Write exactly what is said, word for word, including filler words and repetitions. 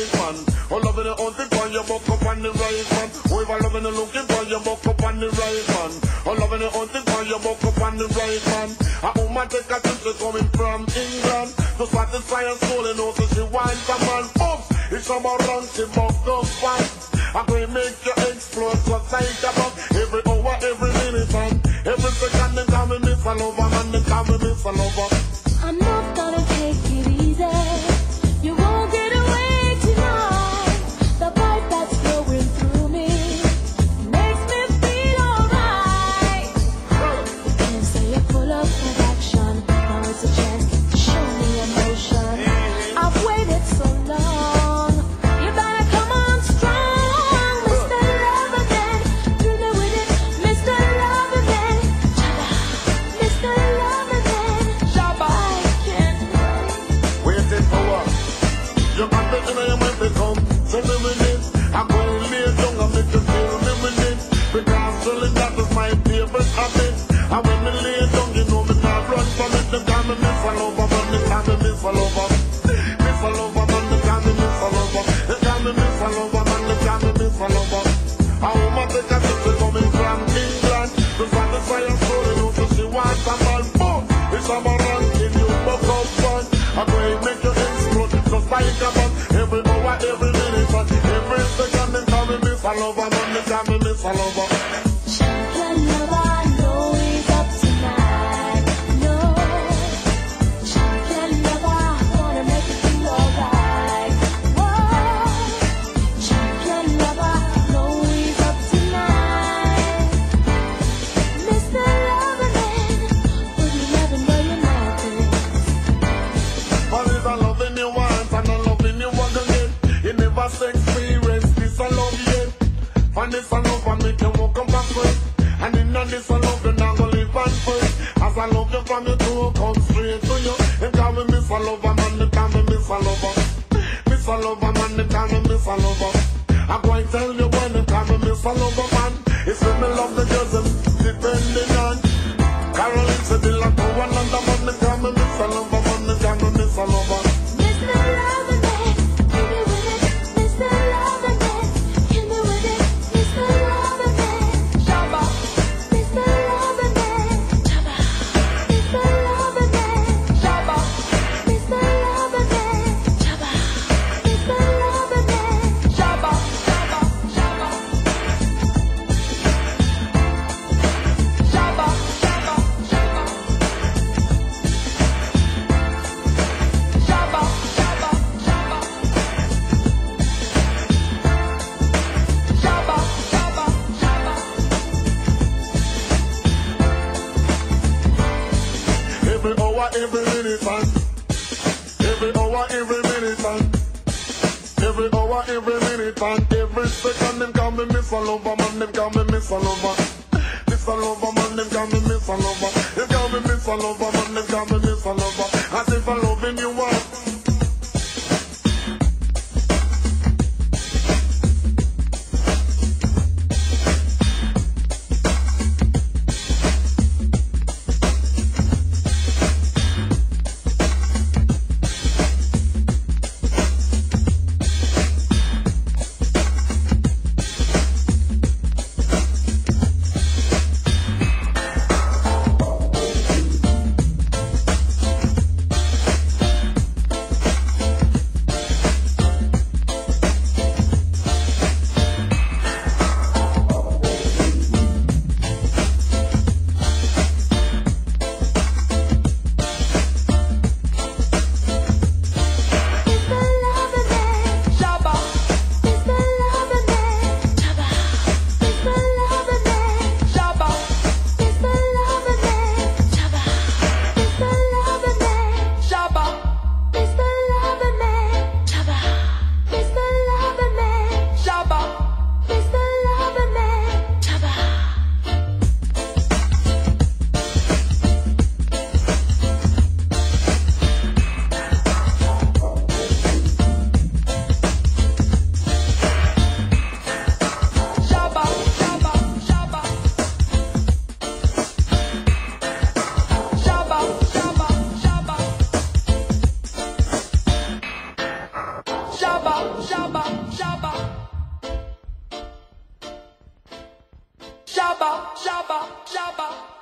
right man. Oh, loving the hunting for your buck up on the right man. Oh, if I loving the looking for your buck up on the right man. Oh, loving the hunting for your buck up on the right man. A woman take a trip to coming from England to satisfy her soul and also she wants a man. Oops, it's about run, she buck up fast. I'm going to make you explode just like a bug. Every hour, every minute and every second they call me Miss a Lover, man, they call me Miss a Lover. I'm not gonna take it easy. You won't get away tonight. The vibe that's flowing through me makes me feel alright. Can't say you're full of action. Now it's a chance to show me emotion. I've waited so long. You better come on strong, Mister Loverman. Do me with it, Mister Loverman. Mister Loverman. I can't waiting for what? You got me in your mind to come. Tell me with it. I'm going to lay down and make you feel me with it. Because chilling that is my favorite habit. And when me lay down, you know me not run from it. They call me Miss a Lover, man, they call me Miss a Lover. Miss a Lover, man, they call me Miss a Lover. They call me Miss a Lover, man, they call me Miss a Lover. A woman take a trip to coming from England to satisfy her soul, you know, so she wants a man. Boom! It's a man in you, buck up fun. I'm going to make you explode just like a bomb. Every hour, every minute, and every second they call me Miss a Lover, man, they call me Miss a Lover. Champion lover, know he's up tonight. No, champion lover, wanna make you feel alright. Whoa, champion lover, know he's up tonight. Mister Loverman, would you love him where you're not? But it's a loving you want and a loving you want again. You never experience this a love yet. And this a love and make you walk up backward. And in this a love you not gonna live on first. As I love you from your toe, come straight to you. They call me Miss a Lover, man, they call me Miss a Lover. Miss a Lover, man, they call me Miss a Lover. I'm going to tell you when they call me Miss a Lover, man. It's when me love the girls I'm depending on. Caroline said they like one another, man, they call me Miss a Lover, man, they call me Miss a Lover. Mister Loverman, give me with it, Mister Loverman, give me with it, Mister Loverman, Shabba, Mister Loverman, Shabba, Mister Loverman, Shabba, Mister Loverman, Shabba, Mister Loverman, Shabba, Shabba, Shabba, Shabba, Shabba, Shabba. Shabba, shabba, shabba. Shabba, shabba, shabba. Every hour, every minute, man. Every hour, every minute, man. Every hour, every minute, man. Every second, them call me Miss a Lover, man. Them call me Miss a Lover. Miss a Lover, man. Them call me Miss a Lover. Them call me Miss a Lover, man. Them call me Miss a Lover. As if I'm loving you, want. Shabba, shabba, shabba. Shabba, shabba, shabba.